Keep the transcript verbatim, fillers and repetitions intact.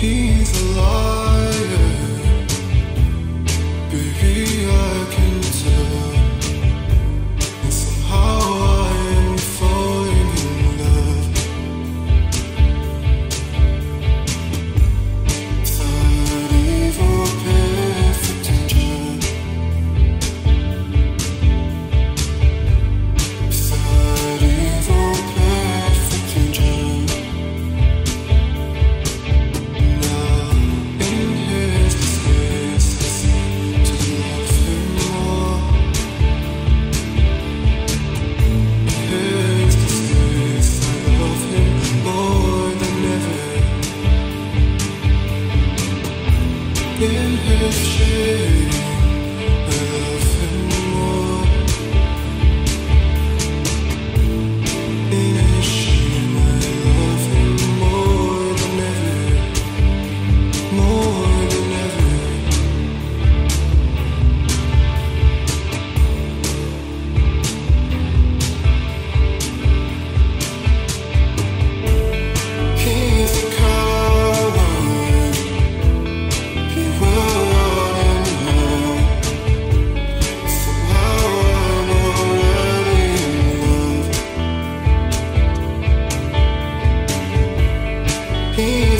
He's a liar, baby, I can tell. And somehow I am falling in love. Third evil, perfect angel. Third evil, perfect angel. Now in his disgrace, I seem to love him more. In his disgrace, I love him more than ever. In his shame, I love him more. In his shame, I love him more than ever. More than ever. He's a coward. He will run now. Somehow I'm already in love. He